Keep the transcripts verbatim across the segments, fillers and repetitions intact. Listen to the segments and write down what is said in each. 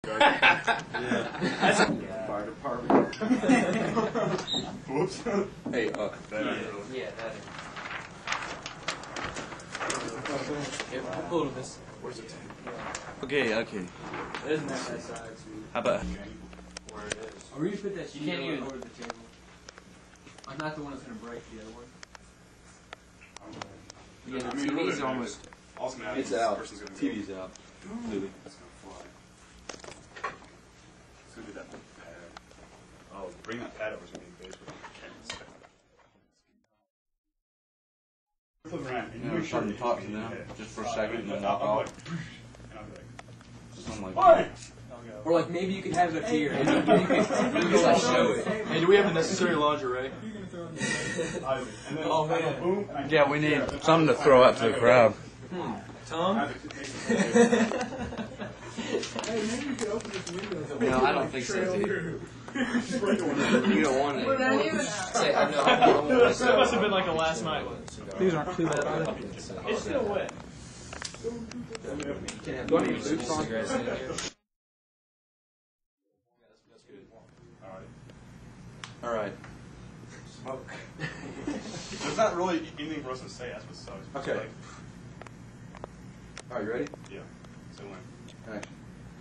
Yeah. That's a fire department. Whoops. Hey, uh, that yeah, is yeah, that is. Yeah, we'll pull to this. Where's the tank? okay, okay. It isn't that side, too. How about? Where it is. Are we gonna put that sheet can't even over the table? I'm not the one that's gonna break the other one. Yeah, Yeah, I the mean, T V's really, almost. All's gonna happen It's is this out. person's gonna T go. V's out. Louis. It's gonna fly. It's gonna be that pad. Oh, bring that pad over to me, base with the cameras. Flip around and you Yeah, make sure I'm you talking hit me in now, the head. just for a Uh, second, and and then I'll- walk I'll off. like, and I'll be like, Something like "Oi!" that. Or like maybe you could have it up here and you can just like show it. Hey, do we have the necessary lingerie? And then Oh, I go man. boom, and I Yeah, we need something to throw out to the crowd. Tom? I have to make some- No, I don't think so, dude. You don't want What it. are you now? Say, I know, I know. That must have been like a last night one. These aren't too bad either. It's still wet. Can have one of your boots on. Alright. All right. Smoke. There's not really anything for us to say. That's what sucks. It's Okay. like, All right, you ready? yeah. So when. Action.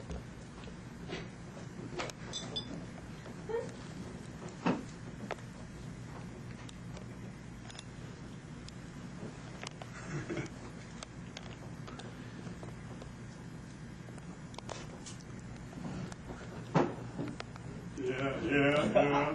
Yeah, yeah, yeah.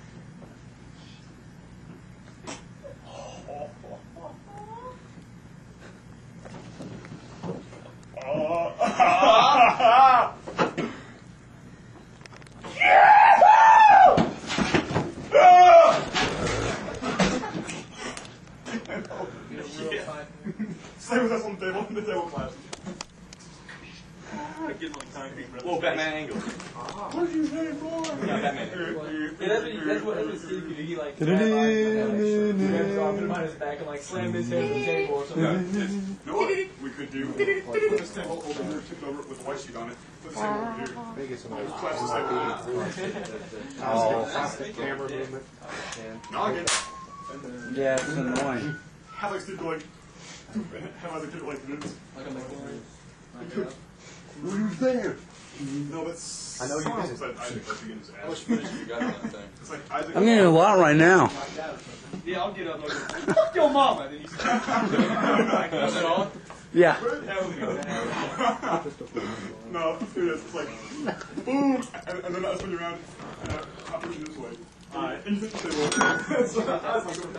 Stay with us on the table, the table collapses. Getting like concrete, brother. Little Batman angle. What did you say, boy? Yeah, Batman. Yeah, that's what he, that's what, that's what Steve could do. He like grab him on his back and like slam his head on the table or something. Yeah, it's, you know what we could do? Put this table over here, tip it over with a white sheet on it. Put this table over here. Make it some Just collapse this table. oh, camera movement. Noggin. Yeah, it's annoying. Have like Steve go like, have other people like this. Like I'm like, What are you there? No, that's. I know you did. It's like Isaac like begins How much ass. footage have you got on that thing? It's like Isaac. I'm getting a lot right now. Yeah, I'll get up and go, fuck your mama! And then you say, that's it all? Yeah. Hell yeah. No, it's it's like, boom, and, and then I spin you around, and I, I'll push you this way. Alright, and you hit the table. So I was like,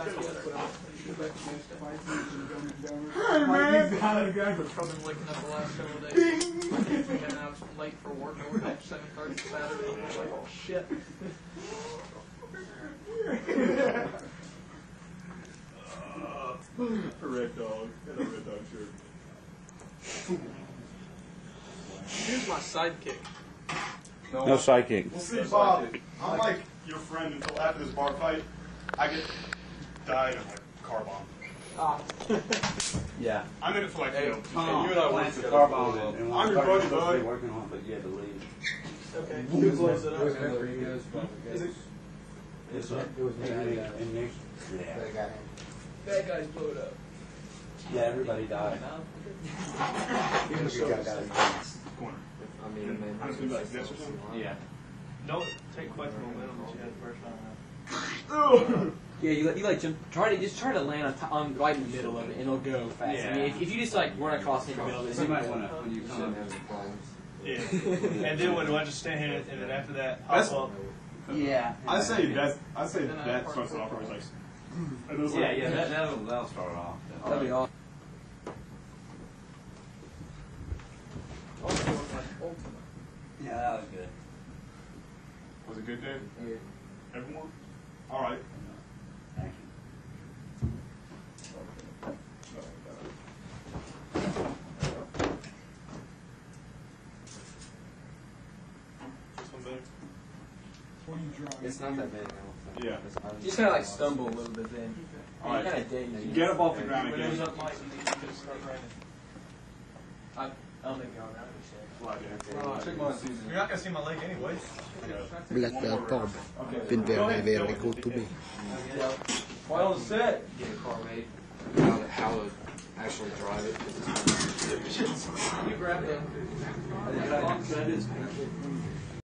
hey man! probably waking up the last couple of days. And I was late for work over at seven thirty Saturday. I was like, oh shit. A red dog, and a red dog shirt. Here's my sidekick. No psychic. Well, see, Bob, I'm like your friend until after this bar fight. I get died in like a car bomb. Ah. Yeah. I'm in it for like, you know, Tom, you and I plants work the together. car bomb in, and I'm your we're buddy, supposed to be bud. working on it, but you had to leave. Okay. Who blows it up? Is it? It's a, it was me and you. Yeah. Bad guys blow it up. Yeah, everybody died. Even if you got that. Corner. I mean, man. I'm just gonna be like this or something. Yeah. Don't take quite the momentum that you had the first time out. Yeah, you like, you like jump, try to just try to land on, t- on right in the middle of it, and it'll go fast. I mean, Yeah. if, if you just like run across in the middle of it, So you might want to, when you come. Yeah. And then when I just stand here, and then after that, hop up. Yeah. I say that. I say that starts off where it's like. And it's like Yeah, yeah, that, that'll, that'll start it off. that'd be awesome. Yeah, that was good. Was it good, Dave? Yeah. Everyone? All right. Thank you. This one big. It's not that big, I don't think. Yeah. You just kind of like stumble a little bit then. All right. You kind of daze. Get up off the ground When it again. was up, Mike, you need to just start running. I I don't think y'all got this yet. Check mine, Susan. You're not gonna see my leg anyway. Black belt Bob. Been very, very good to me. Well, all set. Get a car made. How to, how to actually drive it. 'Cause it's You grab the.